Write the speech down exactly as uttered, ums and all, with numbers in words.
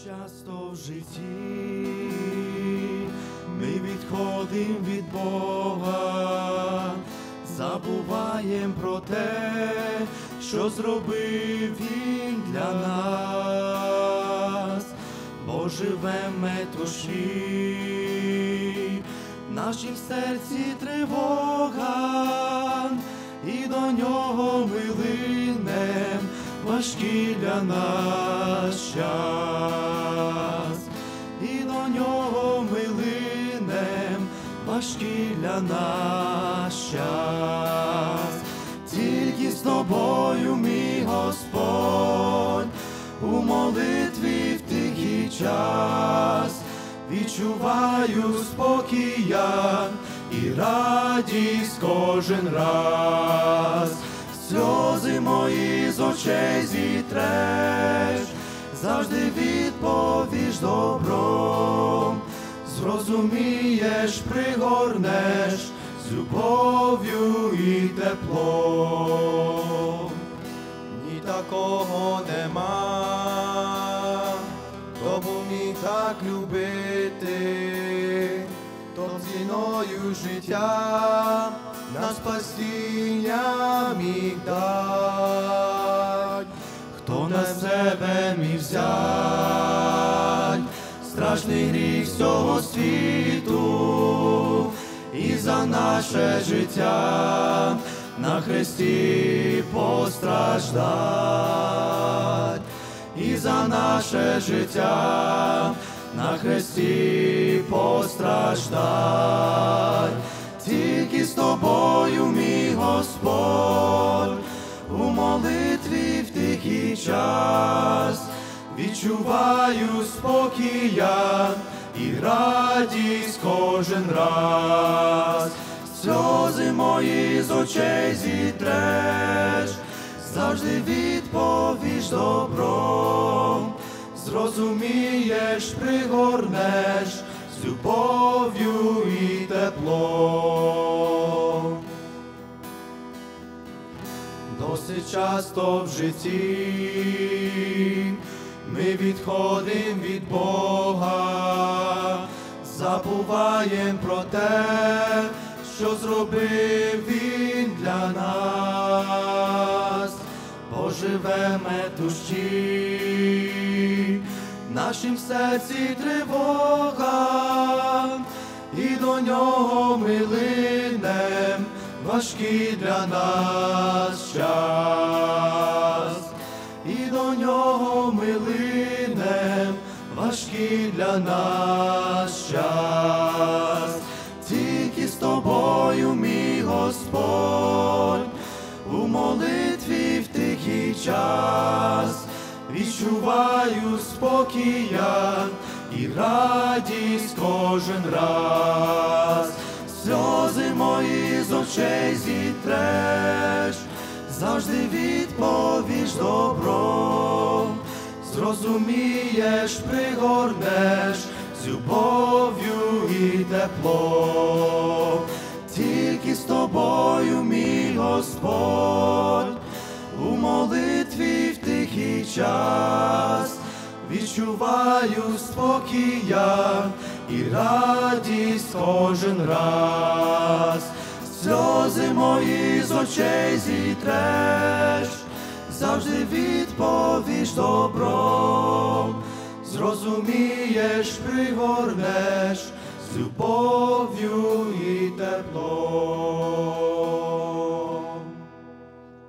Часто в житті ми відходимо від Бога, забуваємо про те, що зробив Він для нас, бо живе метуші, в нашім серці тривога, і до нього ми линем важкий для нас час, і до нього ми линем важкий для нас час. Тільки з тобою, мій Господь, у молитві в тихий час відчуваю спокій я і радість кожен раз. Сльози мої з очей зітреш, завжди відповіш добром, зрозумієш, пригорнеш з любов'ю і теплом. Ні такого нема, хто б міг так любити, хто ціною життя на спасіння міг дать. Хто на себе міг взять страшний гріх всього світу і за наше життя на хресті постраждать, і за наше життя на хресті постраждать. Тільки з тобою, мій Господь, у молитві в тихий час відчуваю спокій я і радість кожен раз. Сльози мої з очей зітреш, завжди відповіш добром, зрозумієш, пригорнеш з любов'ю і теплом. Досить часто в житті ми відходимо від Бога, забуваємо про те, що зробив Він для нас, бо живе метуші, в нашім серці тривога, і до нього ми линем важкий для нас час, і до нього ми линем важкий для нас час. Тільки з тобою, мій Господь, у молитві в тихий час відчуваю спокій я і радість кожен раз. Сльози мої з очей зітреш, завжди відповіш добром, зрозумієш, пригорнеш з любов'ю і теплом. Тільки з тобою, мій Господь, у молитві в тихий час відчуваю спокій я і радість кожен раз. Сльози мої з очей зітреш, завжди відповіш добром, зрозумієш, пригорнеш з любов'ю і теплом.